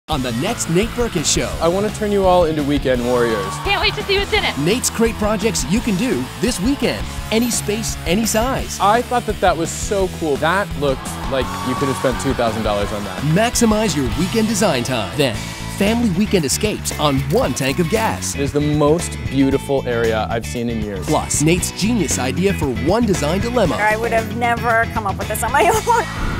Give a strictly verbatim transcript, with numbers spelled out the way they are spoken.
on the next Nate Berkus Show. I want to turn you all into weekend warriors. Can't wait to see what's in it. Nate's crate projects you can do this weekend. Any space, any size. I thought that that was so cool. That looked like you could have spent two thousand dollars on that. Maximize your weekend design time. Then, family weekend escapes on one tank of gas. It is the most beautiful area I've seen in years. Plus, Nate's genius idea for one design dilemma. I would have never come up with this on my own.